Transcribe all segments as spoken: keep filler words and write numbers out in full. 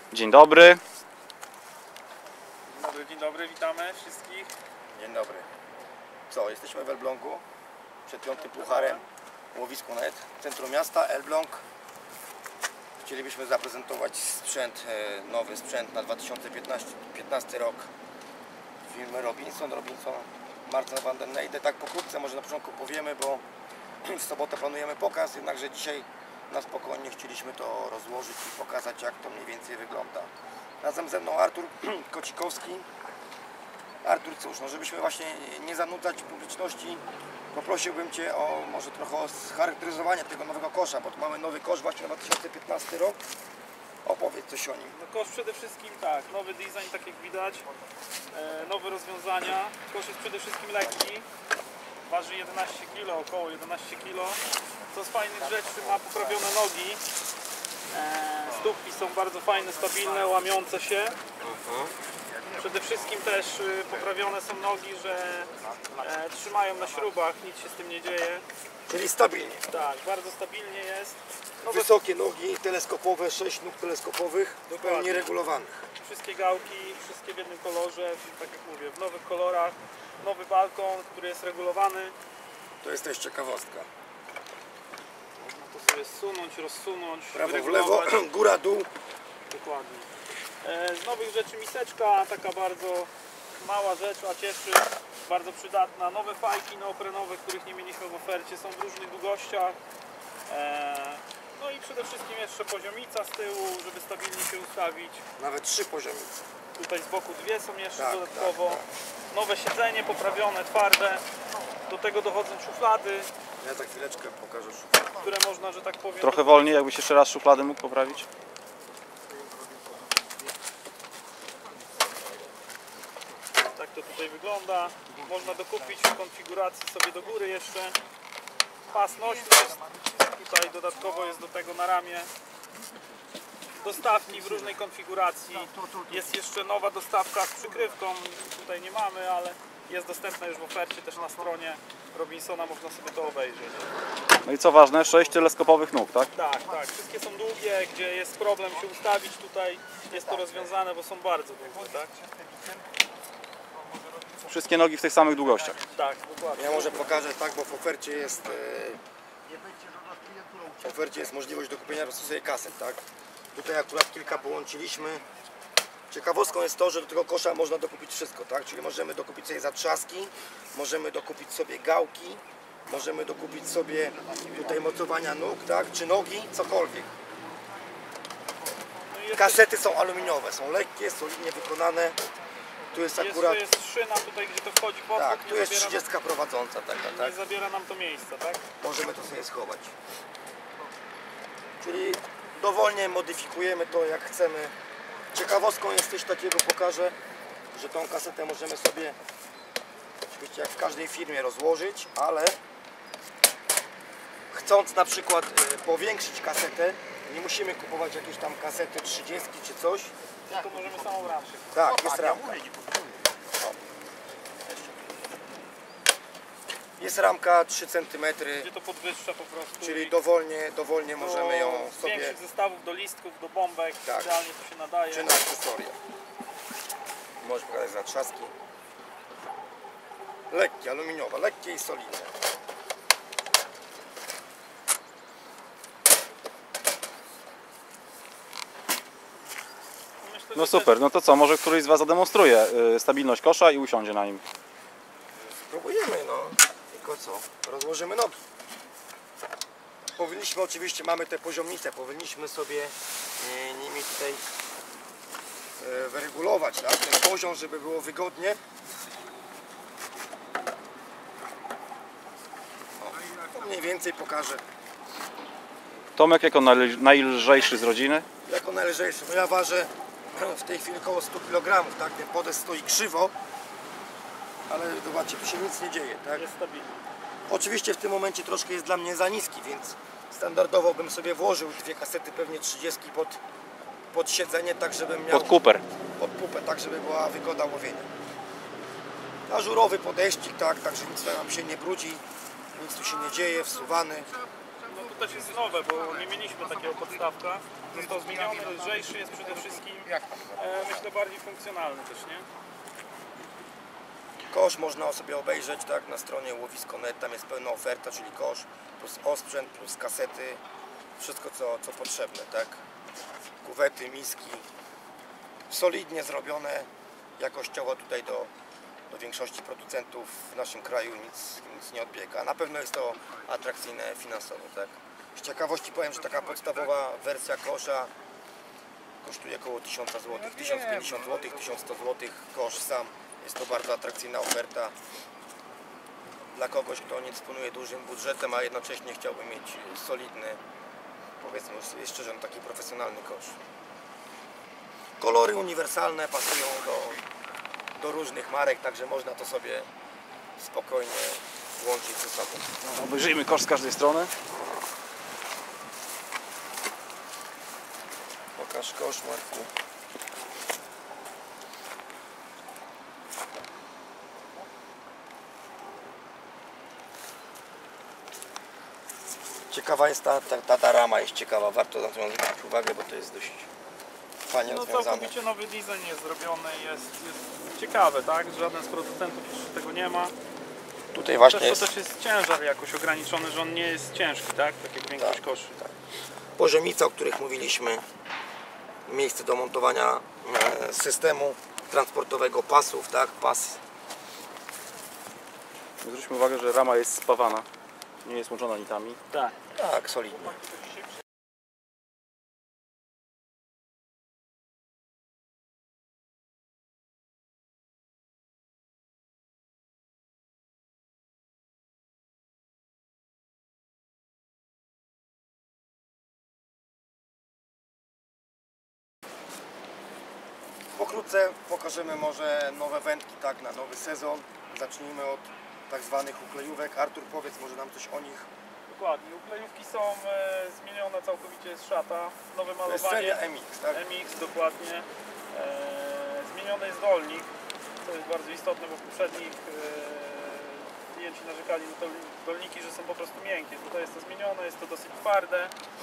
Dzień dobry. Dzień dobry, dzień dobry, witamy wszystkich. Dzień dobry. Co, jesteśmy w Elblągu, przed piątym pucharem, łowisku net, centrum miasta, Elbląg. Chcielibyśmy zaprezentować sprzęt, nowy sprzęt na dwa tysiące piętnasty rok firmy Robinson, Robinson Marca van den Neyde. Tak pokrótce może na początku powiemy, bo w sobotę planujemy pokaz, jednakże dzisiaj na spokojnie chcieliśmy to rozłożyć i pokazać, jak to mniej więcej wygląda. Razem ze mną Artur Kocikowski. Artur, cóż, no żebyśmy właśnie nie zanudzać publiczności, poprosiłbym Cię o może trochę o scharakteryzowanie tego nowego kosza, bo tu mamy nowy kosz właśnie na dwa tysiące piętnasty rok. Opowiedz coś o nim. No kosz przede wszystkim tak, nowy design, tak jak widać, e, nowe rozwiązania. Kosz jest przede wszystkim lekki, waży jedenaście kilo, około jedenaście kilo. Co z fajnych rzeczy, ma poprawione nogi. E, stópki są bardzo fajne, stabilne, łamiące się. Przede wszystkim też y, poprawione są nogi, że e, trzymają na śrubach, nic się z tym nie dzieje. Czyli stabilnie. Tak, bardzo stabilnie jest. Nowe, Wysokie nogi teleskopowe, sześć nóg teleskopowych, zupełnie regulowanych. wszystkie gałki, wszystkie w jednym kolorze, tak jak mówię, w nowych kolorach. Nowy balkon, który jest regulowany. To jest też ciekawostka. Można to sobie zsunąć, rozsunąć, Prawo w lewo, wyregulować. góra, dół. Dokładnie. E, z nowych rzeczy miseczka, taka bardzo mała rzecz, a cieszy, bardzo przydatna. Nowe fajki neoprenowe, których nie mieliśmy w ofercie, są w różnych długościach. E, no i przede wszystkim jeszcze poziomica z tyłu, żeby stabilnie się ustawić. Nawet trzy poziomice. Tutaj z boku dwie są jeszcze Tak, dodatkowo. tak, Nowe siedzenie, poprawione, twarde. Do tego dochodzą szuflady, Ja za chwileczkę pokażę szufladę. które można, że tak powiem... Trochę wolniej, jakbyś jeszcze raz szufladę mógł poprawić. Tak to tutaj wygląda. Można dokupić w konfiguracji sobie do góry jeszcze. Pas nośny jest tutaj dodatkowo jest do tego na ramię. Dostawki w różnej konfiguracji. Jest jeszcze nowa dostawka z przykrywką. Tutaj nie mamy, ale jest dostępna już w ofercie też na stronie Robinsona. Można sobie to obejrzeć. No i co ważne, sześć teleskopowych nóg, tak? Tak, tak. Wszystkie są długie, gdzie jest problem się ustawić. Tutaj jest to rozwiązane, bo są bardzo długie, tak? Wszystkie nogi w tych samych długościach. Tak, dokładnie. Ja może pokażę tak, bo w ofercie jest e, w ofercie jest możliwość do kupienia po prostu sobie kaset, tak? Tutaj akurat kilka połączyliśmy. Ciekawostką jest to, że do tego kosza można dokupić wszystko, tak? Czyli możemy dokupić sobie zatrzaski, możemy dokupić sobie gałki, możemy dokupić sobie tutaj mocowania nóg, tak? Czy nogi, cokolwiek. No i jest Kasety są aluminiowe, są lekkie, solidnie wykonane. Tu jest akurat, Jeszcze jest szyna tutaj, gdzie to wchodzi pod tak, bok, tu nie jest zabiera nam- trzydziestka prowadząca taka, tak? Nie zabiera nam to miejsca, tak? Możemy to sobie schować. Czyli dowolnie modyfikujemy to jak chcemy. Ciekawostką jest coś takiego, pokażę, że tą kasetę możemy sobie oczywiście jak w każdej firmie rozłożyć, ale chcąc na przykład y, powiększyć kasetę, nie musimy kupować jakiejś tam kasety trzydziestki czy coś. Tylko możemy samą ramkę. Tak, jest ramka. Jest ramka trzy centymetry, Gdzie to podwyższa po prostu. czyli i dowolnie, dowolnie do możemy ją sobie, większych zestawów, do listków, do bombek. Tak. Idealnie to się nadaje. czy na akcesoria. Możesz pokazać zatrzaski. Lekkie, aluminiowe, lekkie i solidne. Myślę, No że super, no to co, może któryś z Was zademonstruje y, stabilność kosza i usiądzie na nim. Spróbujemy, no. Tylko co? Rozłożymy nogi. Powinniśmy, oczywiście mamy te poziomice, powinniśmy sobie e, nimi tutaj e, wyregulować, tak? Ten poziom, żeby było wygodnie. O, to mniej więcej pokażę. Tomek jako najl- najlżejszy z rodziny. Jako najlżejszy. No ja ważę w tej chwili około stu kilogramów, tak? Ten podest stoi krzywo, ale zobaczcie, tu się nic nie dzieje, tak? jest stabilny. Oczywiście w tym momencie troszkę jest dla mnie za niski, więc standardowo bym sobie włożył dwie kasety, pewnie trzydziestki pod, pod siedzenie, tak żebym miał Pod kuper. pod pupę, tak żeby była wygoda łowienia. Ażurowy podejścik, tak, także nic nam się nie brudzi, nic tu się nie dzieje, wsuwany. No też jest nowe, bo nie mieliśmy takiego podstawka. Został zmieniony, lżejszy jest przede wszystkim. E, myślę bardziej funkcjonalny też, nie? Kosz można sobie obejrzeć tak, na stronie łowisko kropka net, tam jest pełna oferta, czyli kosz, plus osprzęt, plus kasety, wszystko co, co potrzebne, tak? Kuwety, miski, solidnie zrobione, jakościowo tutaj do, do większości producentów w naszym kraju nic, nic nie odbiega. Na pewno jest to atrakcyjne finansowo, tak? Z ciekawości powiem, że taka podstawowa wersja kosza kosztuje około tysiąc złotych, tysiąc pięćdziesiąt złotych, tysiąc sto złotych, kosz sam. Jest to bardzo atrakcyjna oferta dla kogoś, kto nie dysponuje dużym budżetem, a jednocześnie chciałby mieć solidny, powiedzmy już szczerze, no taki profesjonalny kosz. Kolory uniwersalne pasują do, do różnych marek, także można to sobie spokojnie łączyć ze sobą. Obejrzyjmy kosz z każdej strony. Pokaż kosz, Marku. Ciekawa jest ta, ta, ta, ta rama jest ciekawa, warto na to zwrócić uwagę, bo to jest dość fajnie No rozwiązane. całkowicie nowy design jest zrobiony, jest, jest ciekawe, tak? Żaden z producentów jeszcze tego nie ma. Tutaj właśnie Też jest to też jest ciężar jakoś ograniczony, że on nie jest ciężki, tak? Tak jak większość Tak, koszy. poziomica, o których mówiliśmy, miejsce do montowania e, systemu transportowego pasów, tak, pas. Zwróćmy uwagę, że rama jest spawana, nie jest łączona nitami. Tak. Tak, solidnie. Pokrótce pokażemy może nowe wędki, tak, na nowy sezon. Zacznijmy od tak zwanych uklejówek. Artur, powiedz może nam coś o nich. Dokładnie. Uklejówki są e, zmienione całkowicie z szata. Nowe To jest malowanie. seria M X, tak? M X, dokładnie. E, zmieniony jest dolnik, co jest bardzo istotne, bo w poprzednich e, klienci narzekali na dol- dolniki, że są po prostu miękkie. Tutaj jest to zmienione, jest to dosyć twarde.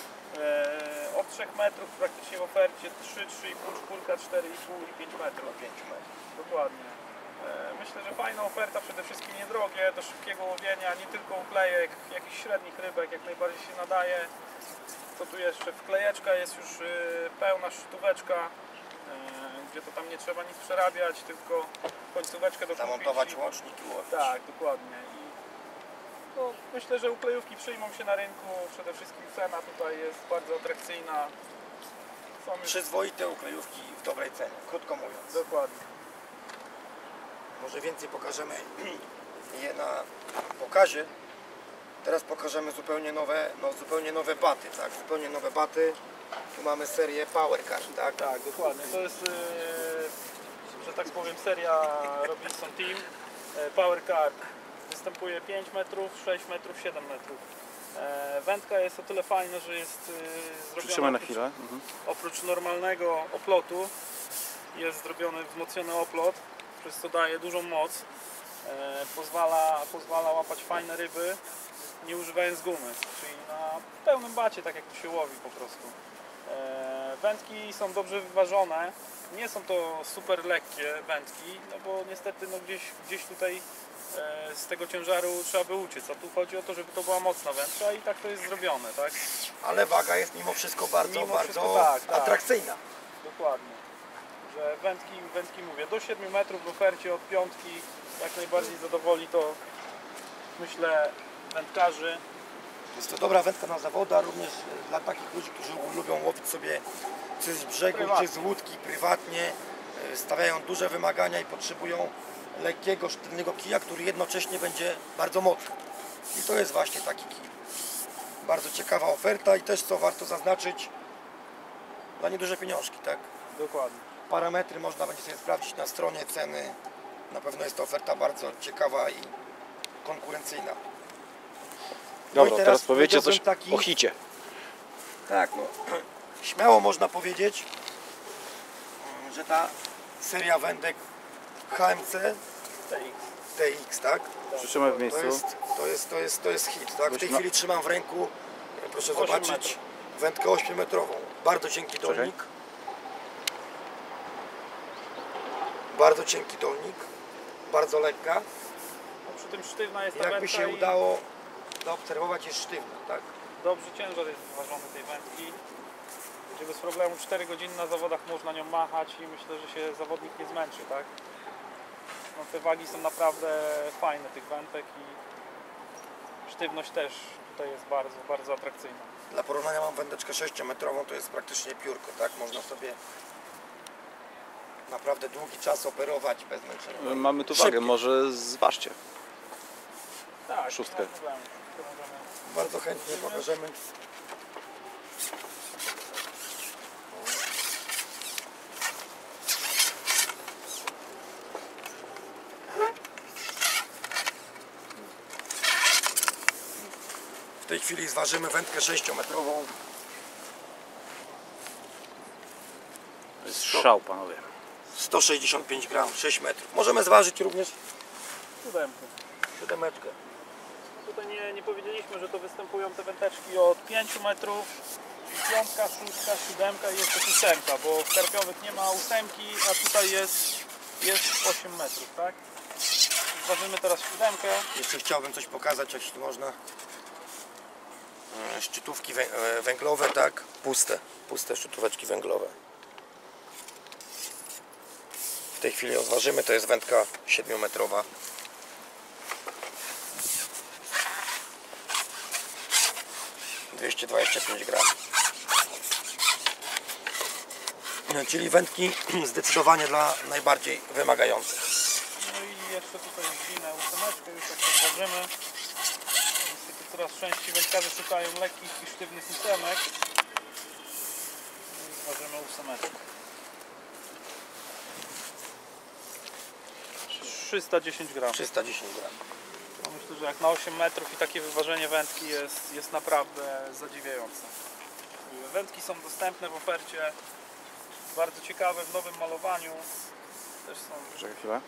E, od trzech metrów praktycznie w ofercie trzy, trzy i pół, cztery, cztery i pół i pięć metrów. pięć metrów. Dokładnie. E, Myślę, że fajna oferta, przede wszystkim niedrogie, do szybkiego łowienia, nie tylko uklejek, jakichś średnich rybek, jak najbardziej się nadaje. Co tu jeszcze? Wklejeczka jest już y, pełna sztóweczka, y, gdzie to tam nie trzeba nic przerabiać, tylko końcóweczkę do Zamontować łącznik i łowić. Tak, dokładnie. I no, myślę, że uklejówki przyjmą się na rynku, przede wszystkim cena tutaj jest bardzo atrakcyjna. Są już... Przyzwoite uklejówki w dobrej cenie, krótko mówiąc. Dokładnie. Może więcej pokażemy je na pokazie. Teraz pokażemy zupełnie nowe, no, zupełnie nowe baty, tak? Zupełnie nowe baty. Tu mamy serię Power Card, tak? Tak, dokładnie. To jest, yy, że tak powiem, seria Robinson Team. Yy, Power Card występuje pięć metrów, sześć metrów, siedem metrów. Yy, wędka jest o tyle fajna, że jest yy, zrobiona Przytrzymaj na oprócz, chwilę. Mhm. oprócz normalnego oplotu jest zrobiony wzmocniony oplot, przez co daje dużą moc. Yy, pozwala, pozwala łapać fajne ryby, nie używając gumy, czyli na pełnym bacie, tak jak tu się łowi po prostu. E, Wędki są dobrze wyważone, nie są to super lekkie wędki, no bo niestety no gdzieś, gdzieś tutaj e, z tego ciężaru trzeba by uciec, a tu chodzi o to, żeby to była mocna wędka i tak to jest zrobione, tak? Ale waga jest mimo wszystko bardzo, Mimo bardzo wszystko tak, tak. atrakcyjna. Dokładnie. Że wędki, wędki mówię, do siedmiu metrów w ofercie od piątki jak najbardziej zadowoli to, myślę, wędkarzy. Jest to dobra wędka na zawody, a również dla takich ludzi, którzy lubią łowić sobie czy z brzegu, Prywatnie. czy z łódki prywatnie, stawiają duże wymagania i potrzebują lekkiego, sztywnego kija, który jednocześnie będzie bardzo mocny. I to jest właśnie taki kij. Bardzo ciekawa oferta i też co warto zaznaczyć, dla nieduże pieniążki, tak? Dokładnie. Parametry można będzie sobie sprawdzić na stronie, ceny. Na pewno jest to oferta bardzo ciekawa i konkurencyjna. No Dobra, i teraz powiecie coś powiedziałbym taki- o hicie. Tak, no, śmiało można powiedzieć, że ta seria wędek H M C T X. T X, tak? Przytrzymaj w To miejscu. jest, to jest, to jest, to jest hit, tak? W tej Weź na- chwili trzymam w ręku proszę osiem zobaczyć, metrów. wędkę ośmiometrową. Bardzo cienki Czekaj. dolnik. Bardzo cienki dolnik. Bardzo lekka. No, przy tym sztywna jest ta Jakby wędka się i udało zaobserwować, jest sztywna, tak? dobrze ciężar jest wyważony tej wędki. Gdzie bez problemu cztery godziny na zawodach można nią machać i myślę, że się zawodnik nie zmęczy, tak? No, te wagi są naprawdę fajne tych wędek i sztywność też tutaj jest bardzo, bardzo atrakcyjna. Dla porównania mam wędeczkę sześciometrową, to jest praktycznie piórko, tak? Można sobie naprawdę długi czas operować bez męczenia. Mamy tu Szybkie. wagę, może zważcie. Tak, Szóstkę. nie ma problemu. To możemy- Bardzo chętnie pokażemy. W tej chwili zważymy wędkę sześciometrową. To jest szał, panowie. sto sześćdziesiąt pięć gram, sześć metrów. Możemy zważyć również Siódemkę. siódemeczkę. Tutaj nie, nie powiedzieliśmy, że to występują te wędeczki od pięciu metrów, piątka, szóstka, siódemka i jest też ósemka, bo w karpiowych nie ma ósemki, a tutaj jest, jest osiem metrów, tak? Zważymy teraz siódemkę. Jeszcze chciałbym coś pokazać, jeśli można. E, Szczytówki wę- e, węglowe, tak? Puste, puste szczytóweczki węglowe. W tej chwili ją zważymy, to jest wędka siedmiometrowa. dwieście dwadzieścia pięć gram. E, Czyli wędki zdecydowanie dla najbardziej wymagających. No i jeszcze tutaj zwinę ósemeczkę, już jak to zważymy. Niestety coraz częściej wędkarze szukają lekkich i sztywnych ósemek. No i zważymy ósemeczkę. trzysta dziesięć gram. trzysta dziesięć gram. No myślę, że jak na osiem metrów i takie wyważenie wędki jest, jest naprawdę zadziwiające. Wędki są dostępne w ofercie, bardzo ciekawe, w nowym malowaniu. Też są. Czekaj chwilę.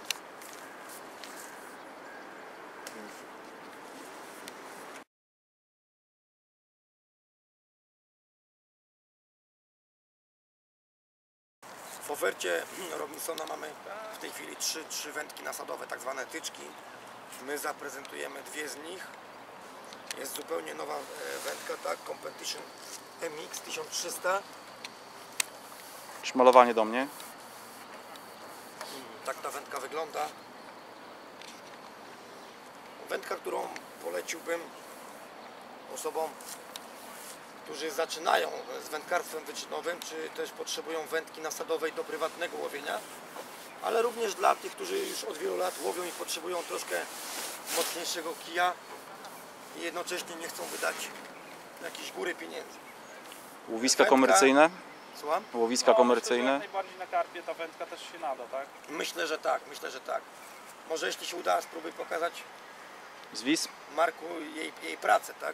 W ofercie Robinsona mamy w tej chwili trzy, trzy wędki nasadowe, tak zwane tyczki. My zaprezentujemy dwie z nich. Jest zupełnie nowa e, wędka, tak, Competition M X tysiąc trzysta. Szmalowanie do mnie. Tak ta wędka wygląda. Wędka, którą poleciłbym osobom, którzy zaczynają z wędkarstwem wyczynowym, czy też potrzebują wędki nasadowej do prywatnego łowienia, ale również dla tych, którzy już od wielu lat łowią i potrzebują troszkę mocniejszego kija i jednocześnie nie chcą wydać jakiejś góry pieniędzy. Łowiska Wędka. komercyjne. Słucham? Łowiska No, komercyjne. myślę, że jak najbardziej na karpie ta wędka też się nada, tak? Myślę, że tak, myślę, że tak. Może jeśli się uda, spróbuj pokazać Zwis. Marku jej, jej pracę, tak?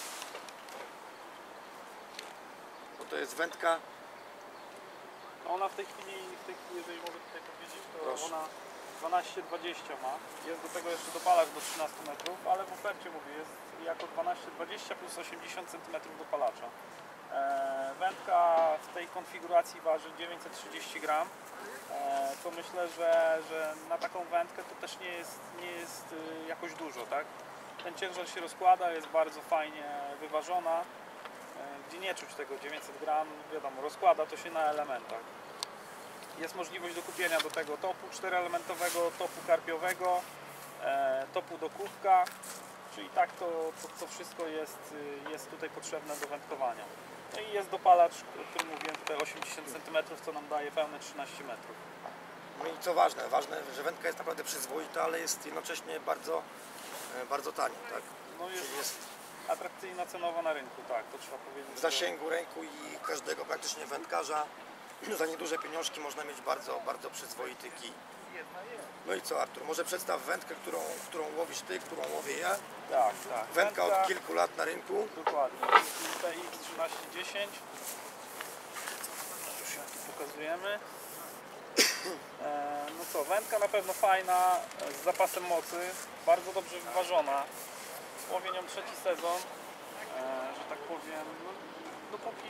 Bo to jest wędka. No ona w tej chwili, w tej chwili, jeżeli mogę tutaj powiedzieć, to Proszę. ona dwanaście dwadzieścia ma. Jest do tego jeszcze dopalacz do trzynastu metrów, ale w ofercie mówię, jest jako dwanaście dwadzieścia plus osiemdziesiąt centymetrów dopalacza. E, wędka w tej konfiguracji waży dziewięćset trzydzieści gram. E, to myślę, że, że na taką wędkę to też nie jest, nie jest y, jakoś dużo, tak? Ten ciężar się rozkłada, jest bardzo fajnie wyważona. Gdzie nie czuć tego dziewięćset gram, wiadomo, rozkłada to się na elementach. Jest możliwość do kupienia do tego topu czteroelementowego, topu karpiowego, e, topu do kubka, czyli tak to, to, to wszystko jest, jest tutaj potrzebne do wędkowania. No i jest dopalacz, o którym mówiłem, tutaj osiemdziesiąt centymetrów, co nam daje pełne trzynaście metrów. No i co ważne, ważne, że wędka jest naprawdę przyzwoita, ale jest jednocześnie bardzo, e, bardzo tania, tak? No jest, Czyli jest atrakcyjna cenowo na rynku, tak, to trzeba powiedzieć. w zasięgu ręku i każdego praktycznie wędkarza. Za nieduże pieniążki można mieć bardzo, bardzo przyzwoity kij. No i co, Artur, może przedstaw wędkę, którą, którą łowisz ty, którą łowię ja. Tak, tak. Wędka od kilku lat na rynku. Dokładnie. T X trzynaście dziesięć. Już ją tu pokazujemy. E, no co, wędka na pewno fajna, z zapasem mocy, bardzo dobrze wyważona. Łowię nią trzeci sezon. że tak powiem, no, dopóki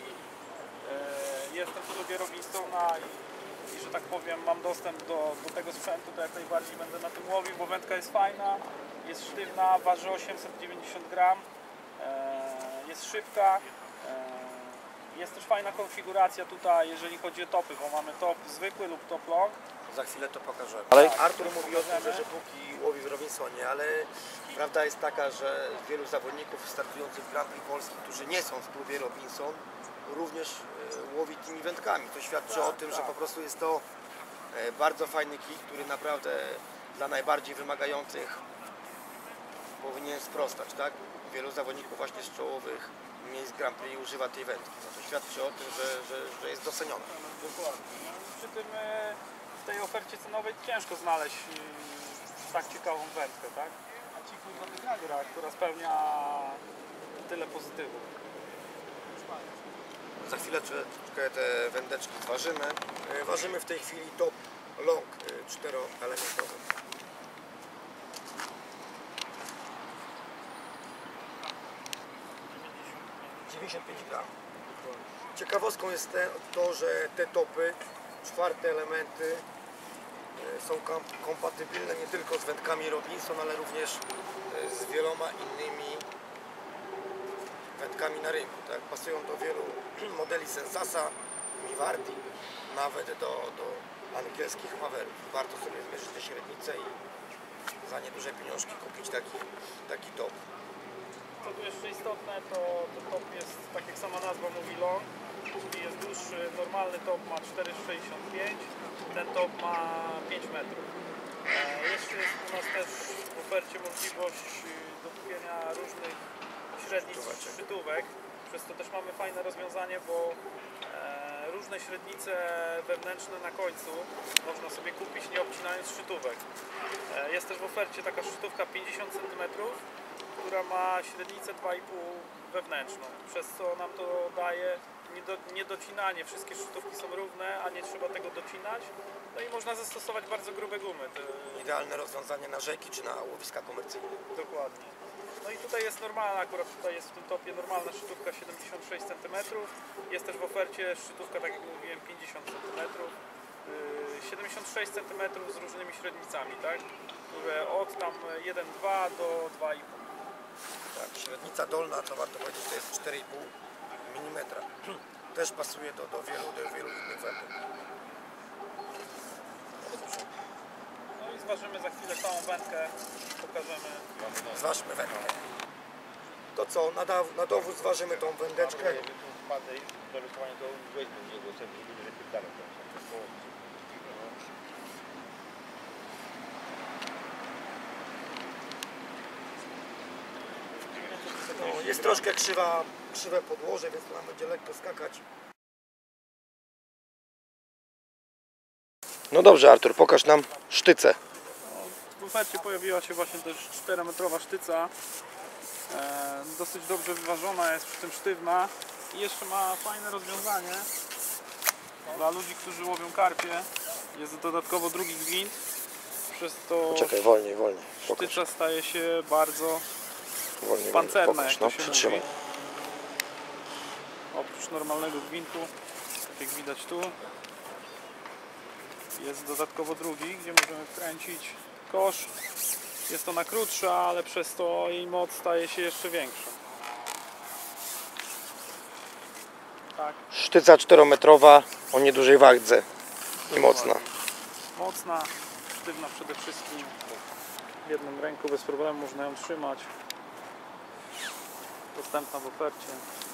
e, jestem w klubie Robinsona i, i że tak powiem mam dostęp do, do tego sprzętu, to jak najbardziej będę na tym łowił, bo wędka jest fajna, jest sztywna, waży osiemset dziewięćdziesiąt gram, e, jest szybka. E, Jest też fajna konfiguracja tutaj, jeżeli chodzi o topy, bo mamy top zwykły lub top long. Za chwilę to pokażemy. Ale- Artur mówi o tym, że, że póki łowi w Robinsonie, ale prawda jest taka, że wielu zawodników startujących w Grand Prix Polski, którzy nie są w klubie Robinson, również e, łowi tymi wędkami. To świadczy Tak, o tym, tak. że po prostu jest to e, bardzo fajny kit, który naprawdę dla najbardziej wymagających powinien sprostać, tak? Wielu zawodników właśnie z czołowych miejsc Grand Prix używa tej wędki. No to świadczy o tym, że, że, że jest doceniona. Dokładnie. No, przy tym e, w tej ofercie cenowej ciężko znaleźć e, tak ciekawą wędkę, tak? A ci kurwa wygragra, która spełnia tyle pozytywów. Za chwileczkę te wędeczki zważymy. E, Ważymy w tej chwili top long e, czteroelementowy. dziewięćdziesiąt pięć gram. Ciekawostką jest te, to, że te topy, czwarte elementy e, są kom kompatybilne nie tylko z wędkami Robinson, ale również e, z wieloma innymi wędkami na rynku. Tak? Pasują do wielu modeli Sensasa, Mivardi, nawet do, do angielskich Maverów. Warto sobie zmierzyć te średnice i za nieduże pieniążki kupić taki, taki top. Co tu jeszcze istotne, to, to top jest, tak jak sama nazwa mówi, long, czyli jest dłuższy. Normalny top ma cztery sześćdziesiąt pięć, ten top ma pięć metrów. E, jeszcze jest u nas też w ofercie możliwość y, dokupienia różnych średnic Szczytóweczek. szczytówek, przez to też mamy fajne rozwiązanie, bo e, różne średnice wewnętrzne na końcu można sobie kupić, nie obcinając szczytówek. E, jest też w ofercie taka szczytówka pięćdziesiąt centymetrów, która ma średnicę dwa i pół wewnętrzną, przez co nam to daje niedo, niedocinanie. Wszystkie szczytówki są równe, a nie trzeba tego docinać. No i można zastosować bardzo grube gumy. Te, Idealne rozwiązanie na rzeki czy na łowiska komercyjne. dokładnie. No i tutaj jest normalna, akurat tutaj jest w tym topie normalna szczytówka siedemdziesiąt sześć centymetrów. Jest też w ofercie szczytówka, tak jak mówiłem, pięćdziesiąt centymetrów. Yy, siedemdziesiąt sześć centymetrów z różnymi średnicami, tak? Które od tam jeden przecinek dwa do dwa i pół. Tak, średnica dolna, to warto powiedzieć, to jest cztery i pół milimetra. Też pasuje do, do, wielu, do wielu innych wędek. No i zważymy za chwilę całą wędkę, pokażemy. Zważmy wędkę. To co, na, da, na dowód zważymy tą wędeczkę. No, jest troszkę krzywa, krzywe podłoże, więc to nam będzie lekko skakać. No dobrze, Artur, pokaż nam sztycę. W ofercie pojawiła się właśnie też czterometrowa sztyca. E, dosyć dobrze wyważona, jest przy tym sztywna i jeszcze ma fajne rozwiązanie dla ludzi, którzy łowią karpie. Jest dodatkowo drugi gwint, przez to Czekaj, wolniej, wolniej. Pokaż. sztyca staje się bardzo Wolniej, pancerna, pokaż, jak no, to się przytrzymaj. mówi. Oprócz normalnego gwintu, tak jak widać tu, jest dodatkowo drugi, gdzie możemy wkręcić kosz. Jest ona krótsza, ale przez to jej moc staje się jeszcze większa. Tak, Sztyca czterometrowa o niedużej wardze i mocna. mocna, sztywna przede wszystkim. W jednym ręku bez problemu można ją trzymać. Dostępna w ofercie.